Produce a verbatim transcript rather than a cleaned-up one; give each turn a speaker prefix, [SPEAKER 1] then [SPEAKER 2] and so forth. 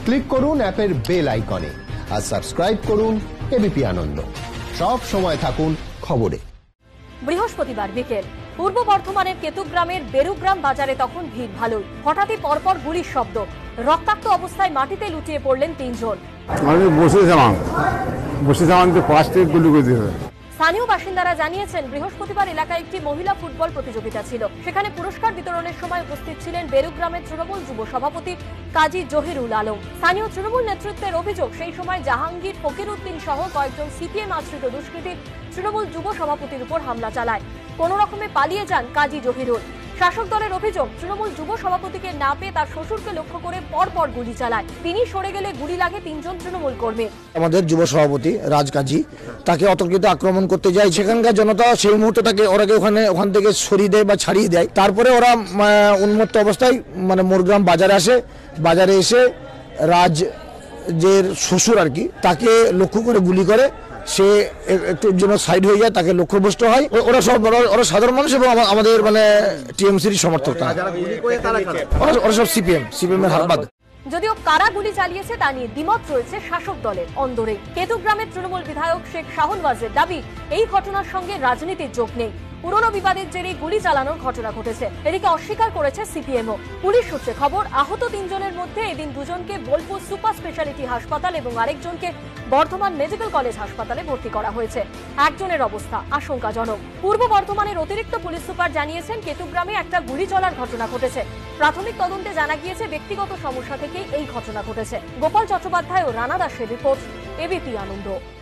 [SPEAKER 1] Click করুন অ্যাপের bell আইকনে আর সাবস্ক্রাইব করুন এবিপি আনন্দ। সব সময় থাকুন খবরে।
[SPEAKER 2] বৃহস্পতিবার বিকেল পূর্ব বর্ধমানের কেতুগ্রামের বেরুগ্রাম বাজারে তখন ভিড় ভালোই। হঠাৎই পরপর গুলির শব্দ, রক্তাক্ত অবস্থায় মাটিতে লুটিয়ে পড়লেন তিনজন।
[SPEAKER 3] আমি বসেছিলাম বসেছিলাম তো পাঁচ থেকে গুলি করে দিয়েছে।
[SPEAKER 2] স্থানীয় বাসিন্দারা জানিয়েছেন, বৃহস্পতিবার এলাকায় একটি মহিলা ফুটবল প্রতিযোগিতা ছিল। সেখানে পুরস্কার বিতরণের সময় উপস্থিত ছিলেন বেরুগ্রামের তৃণমূল যুব সভাপতি কাজী জহিরুল আলম। স্থানীয় তৃণমূল নেতৃত্বের অভিযোগ, সেই সময় জাহাঙ্গীর ফকির উদ্দিন সহ কয়েকজন সিপিএম আশ্রিত দুষ্কৃতী তৃণমূল যুব সভাপতির উপর হামলা চালায়। কোন রকমে পালিয়ে যান কাজী জহিরুল। শাসক দলের অভিযোগ, তৃণমূল যুব সভাপতিকে না পেয়ে তার শ্বশুরকে লক্ষ্য করে পরপর গুলি চালায়। তিনি সরে গেলে গুলি লাগে তিনজন তৃণমূল কর্মী।
[SPEAKER 4] আমাদের যুব সভাপতি রাজকাজী তাকে অতর্কিত আক্রমণ করতে যায়। সেখানকার জনতা সেই মুহূর্তে তাকে ওরা ওখানে ওখান থেকে সরিয়ে দেয় বা ছাড়িয়ে দেয়। তারপরে ওরা উন্মত্ত অবস্থায় মানে মোরগ্রাম বাজারে আসে। বাজারে এসে রাজের শ্বশুর আর কি তাকে লক্ষ্য করে গুলি করে। সে একটু জন্য সাইড হয়ে যায়, তাকে লক্ষ্যভ্রষ্ট হয়। ওরা সব ওরা সাধারণ মানুষ এবং আমাদের মানে টিএমসির সমর্থক। ওরা সব সিপিএম সিপিএম এর হারবাদ।
[SPEAKER 2] যদিও কারা গুলি চালিয়েছে তা নিয়ে দ্বিমত রয়েছে শাসক দলের অন্দরে। কেতুগ্রামের তৃণমূল বিধায়ক শেখ শাহনওয়াজের দাবি, এই ঘটনার সঙ্গে রাজনীতির যোগ নেই। পুরনো বিবাদের জেরে গুলি চালানোর ঘটনা ঘটেছে। এদিকে অস্বীকার করেছে সিপিএমও। পুলিশ সূত্রে খবর, আহত তিনজনের মধ্যে এদিন দুজনকে বোলপুর সুপার স্পেশালিটি হাসপাতাল এবং আরেকজনকে বর্ধমান মেডিকেল কলেজ হাসপাতালে ভর্তি করা হয়েছে। একজনের অবস্থা আশঙ্কাজনক। পূর্ব বর্ধমানের অতিরিক্ত পুলিশ সুপার জানিয়েছেন, কেতুগ্রামে একটা গুলি চলার ঘটনা ঘটেছে। প্রাথমিক তদন্তে জানা গিয়েছে ব্যক্তিগত সমস্যা থেকেই এই ঘটনা ঘটেছে। গোপাল চট্টোপাধ্যায় ও রানা দাসের রিপোর্ট, এবিপি আনন্দ।